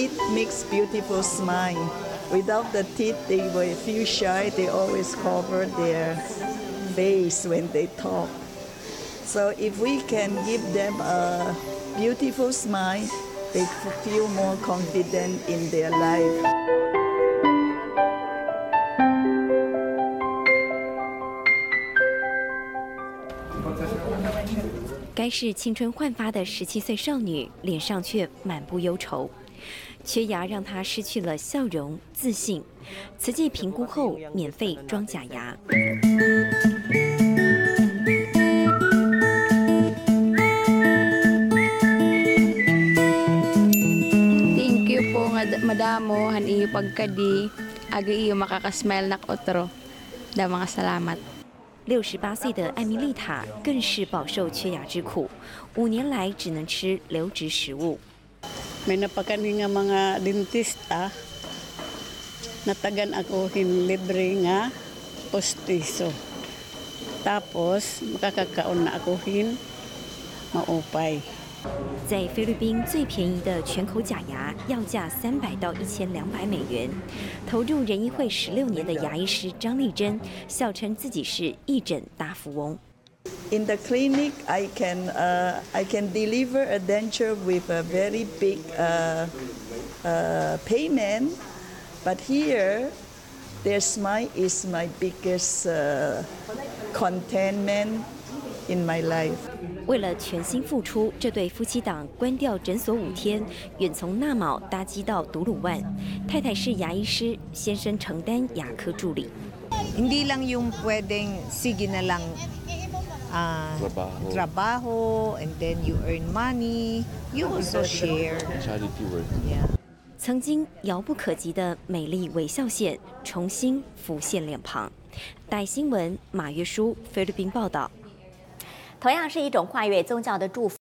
teeth makes beautiful smile. Without the teeth, they will feel shy. They always cover their face when they talk. So if we can give them a beautiful smile, they feel more confident in their life. 该是青春焕发的17岁少女，脸上却满布忧愁。缺牙让她失去了笑容、自信。慈济评估后，免费装假牙。 Thank you po madamo han iyo pagkadi aga iyo makakasmile nak otro. Da mga salamat. 68岁的艾米丽塔更是饱受缺牙之苦，5年来只能吃流质食物。 May napakani nga mga dentista natagan ako libre nga postiso. Tapos makakakaon na ako maupay. 在菲律宾最便宜的全口假牙要价300到1200美元。投入人医会16年的牙医师张丽珍笑称自己是义诊大富翁。 In the clinic, I can deliver a denture with a very big payment, but here, their smile is my biggest contentment in my life. 为了全心付出，这对夫妻档关掉诊所5天，远从纳卯搭机到独鲁万。太太是牙医师，先生承担牙科助理。 Hindi lang yung pwedeng sige na lang trabaho and then you earn money, you also share. Charity work. Yeah. 曾经遥不可及的美丽微笑线重新浮现脸庞。大新闻马约书菲律宾报道。 同样是一种跨越宗教的祝福。